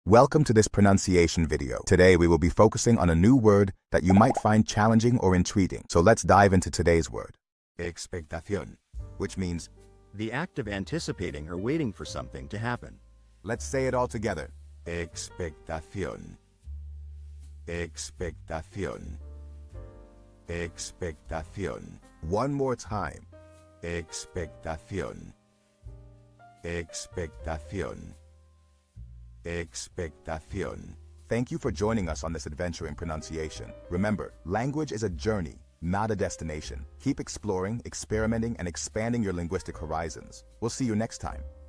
Welcome to this pronunciation video. Today we will be focusing on a new word that you might find challenging or intriguing. So let's dive into today's word. Expectación, which means the act of anticipating or waiting for something to happen. let's say it all together. Expectación. Expectación. Expectación. One more time. Expectación. Expectación. Expectación. Thank you for joining us on this adventure in pronunciation. Remember, language is a journey, not a destination. Keep exploring, experimenting, and expanding your linguistic horizons. We'll see you next time.